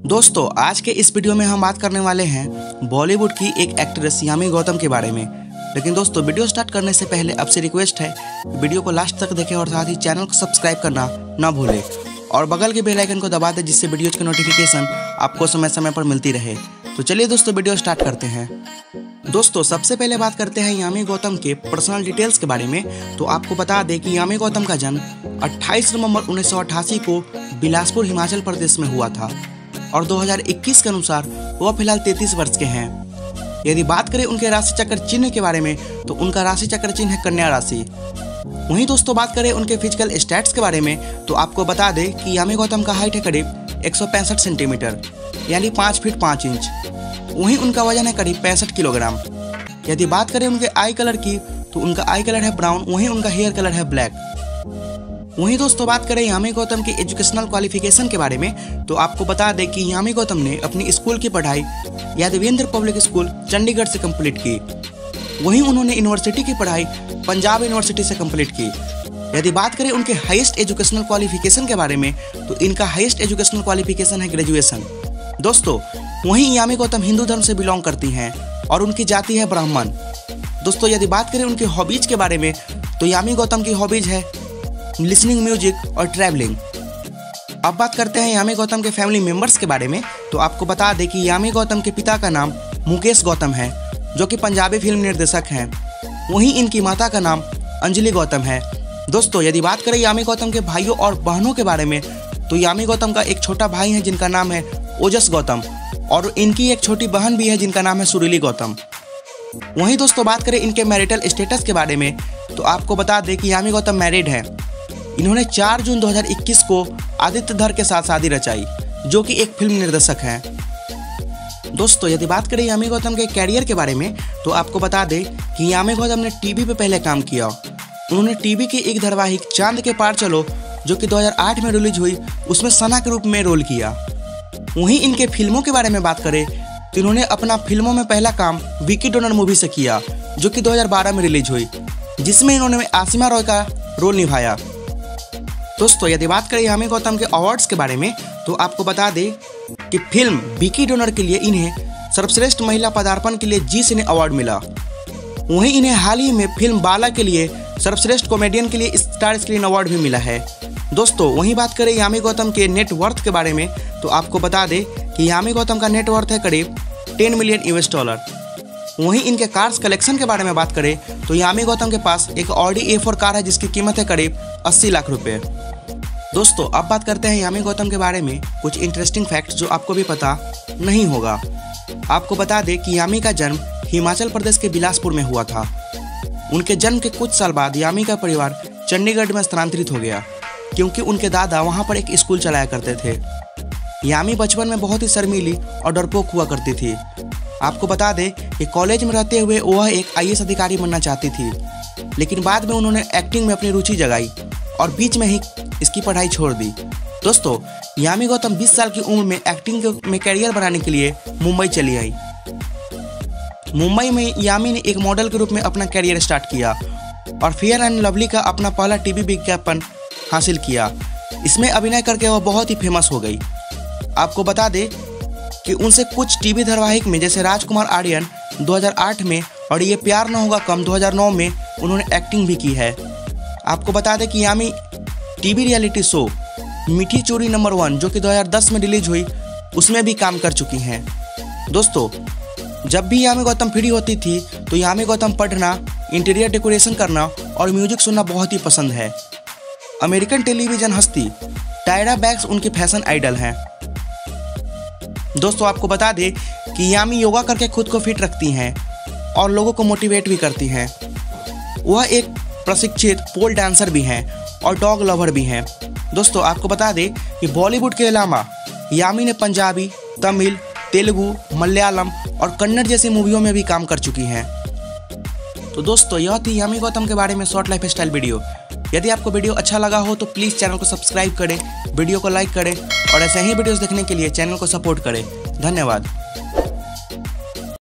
दोस्तों आज के इस वीडियो में हम बात करने वाले हैं बॉलीवुड की एक एक्ट्रेस यामी गौतम के बारे में। लेकिन दोस्तों वीडियो स्टार्ट करने से पहले आपसे रिक्वेस्ट है कि वीडियो को लास्ट तक देखें और साथ ही चैनल को सब्सक्राइब करना ना भूलें और बगल के बेल आइकन को दबा दें जिससे वीडियोज की नोटिफिकेशन आपको समय समय पर मिलती रहे। तो चलिए दोस्तों वीडियो स्टार्ट करते हैं। दोस्तों सबसे पहले बात करते हैं यामी गौतम के पर्सनल डिटेल्स के बारे में। तो आपको बता दें कि यामी गौतम का जन्म 28 नवंबर 1988 को बिलासपुर हिमाचल प्रदेश में हुआ था और 2021 के अनुसार वह फिलहाल 33 वर्ष के हैं। यदि बात करें उनके राशि चक्र चिन्ह के बारे में तो उनका राशि चक्र चिन्ह है कन्या राशि। वहीं दोस्तों बात करें उनके फिजिकल स्टैट्स के बारे में तो आपको बता दें कि यामी गौतम का हाइट है करीब 165 सेंटीमीटर यानी 5 फीट 5 इंच। वहीं उनका वजन है करीब 65 किलोग्राम। यदि बात करें उनके आई कलर की तो उनका आई कलर है ब्राउन, वहीं उनका हेयर कलर है ब्लैक। वहीं दोस्तों बात करें यामी गौतम की एजुकेशनल क्वालिफिकेशन के बारे में तो आपको बता दें कि यामी गौतम ने अपनी स्कूल की पढ़ाई यादवेंद्र पब्लिक स्कूल चंडीगढ़ से कंप्लीट की। वहीं उन्होंने यूनिवर्सिटी की पढ़ाई पंजाब यूनिवर्सिटी से कंप्लीट की। यदि बात करें उनके हाईएस्ट एजुकेशनल क्वालिफिकेशन के बारे में तो इनका हाईएस्ट एजुकेशनल क्वालिफिकेशन है ग्रेजुएशन। दोस्तों वहीं यामी गौतम हिंदू धर्म से बिलोंग करती हैं और उनकी जाति है ब्राह्मण। दोस्तों यदि बात करें उनकी हॉबीज के बारे में तो यामी गौतम की हॉबीज है लिसनिंग म्यूजिक और ट्रैवलिंग। अब बात करते हैं यामी गौतम के फैमिली मेंबर्स के बारे में तो आपको बता दें कि यामी गौतम के पिता का नाम मुकेश गौतम है जो कि पंजाबी फिल्म निर्देशक हैं। वहीं इनकी माता का नाम अंजलि गौतम है। दोस्तों यदि बात करें यामी गौतम के भाइयों और बहनों के बारे में तो यामी गौतम का एक छोटा भाई है जिनका नाम है ओजस गौतम और इनकी एक छोटी बहन भी है जिनका नाम है सुरीली गौतम। वहीं दोस्तों बात करें इनके मैरिटल स्टेटस के बारे में तो आपको बता दें कि यामी गौतम मैरिड है। इन्होंने 4 जून 2021 को आदित्य धर के साथ शादी रचाई जो कि एक फिल्म निर्देशक हैं। दोस्तों यदि बात करें यामी गौतम के कैरियर के बारे में तो आपको बता दें कि यामी गौतम ने टीवी पे पहले काम किया। उन्होंने टीवी की एक धारावाहिक चांद के पार चलो जो कि 2008 में रिलीज हुई उसमें सना के रूप में रोल किया। वहीं इनके फिल्मों के बारे में बात करें तो इन्होंने अपना फिल्मों में पहला काम विकी डोनर मूवी से किया जो कि 2012 में रिलीज हुई जिसमें इन्होंने आसिमा रॉय का रोल निभाया। दोस्तों यदि बात करें यामी गौतम के अवार्ड्स के बारे में तो आपको बता दें कि फिल्म विकी डोनर के लिए इन्हें सर्वश्रेष्ठ महिला पदार्पण के लिए जी सिने अवार्ड मिला। वहीं इन्हें हाल ही में फिल्म बाला के लिए सर्वश्रेष्ठ कॉमेडियन के लिए स्टार स्क्रीन अवार्ड भी मिला है। दोस्तों वहीं बात करें यामी गौतम के नेटवर्थ के बारे में तो आपको बता दें कि यामी गौतम का नेटवर्थ है करीब 10 मिलियन US डॉलर। वहीं इनके कार्स कलेक्शन के बारे में बात करें तो यामी गौतम के पास एक ऑडी A4 कार है जिसकी कीमत है करीब 80 लाख रुपए। दोस्तों अब बात करते हैं यामी गौतम के बारे में कुछ इंटरेस्टिंग फैक्ट्स जो आपको भी पता नहीं होगा। आपको बता दें कि यामी का जन्म हिमाचल प्रदेश के बिलासपुर में हुआ था। उनके जन्म के कुछ साल बाद यामी का परिवार चंडीगढ़ में स्थानांतरित हो गया क्योंकि उनके दादा वहां पर एक स्कूल चलाया करते थे। यामी बचपन में बहुत ही शर्मीली और डरपोक हुआ करती थी। आपको बता दें कि कॉलेज में रहते हुए वह एक IAS अधिकारी बनना चाहती थी लेकिन बाद में उन्होंने एक्टिंग में अपनी रुचि जगाई और बीच में ही इसकी पढ़ाई छोड़ दी। दोस्तों यामी गौतम 20 साल की उम्र में एक्टिंग में कैरियर बनाने के लिए मुंबई चली आई। मुंबई में यामी ने एक मॉडल के रूप में अपना कैरियर स्टार्ट किया और फेयर एंड लवली का अपना पहला टीवी विज्ञापन हासिल किया। इसमें अभिनय करके वह बहुत ही फेमस हो गई। आपको बता दें कि उनसे कुछ टीवी धारावाहिक में जैसे राजकुमार आर्यन 2008 में और ये प्यार न होगा कम 2009 में उन्होंने एक्टिंग भी की है। आपको बता दें कि यामी टीवी रियलिटी शो मीठी चोरी नंबर 1 जो कि 2010 में रिलीज हुई उसमें भी काम कर चुकी हैं। दोस्तों जब भी यामी गौतम फ्री होती थी तो यामी गौतम पढ़ना, इंटीरियर डेकोरेशन करना और म्यूजिक सुनना बहुत ही पसंद है। अमेरिकन टेलीविजन हस्ती टायरा बैंक्स उनके फैशन आइडल हैं। दोस्तों आपको बता दें कि यामी योगा करके खुद को फिट रखती हैं और लोगों को मोटिवेट भी करती हैं। वह एक प्रशिक्षित पोल डांसर भी हैं और डॉग लवर भी हैं। दोस्तों आपको बता दें कि बॉलीवुड के अलावा यामी ने पंजाबी, तमिल, तेलुगु, मलयालम और कन्नड़ जैसी मूवियों में भी काम कर चुकी हैं। तो दोस्तों यह थी यामी गौतम के बारे में शॉर्ट लाइफ स्टाइल वीडियो। यदि आपको वीडियो अच्छा लगा हो तो प्लीज़ चैनल को सब्सक्राइब करें, वीडियो को लाइक करें और ऐसे ही वीडियोस देखने के लिए चैनल को सपोर्ट करें। धन्यवाद।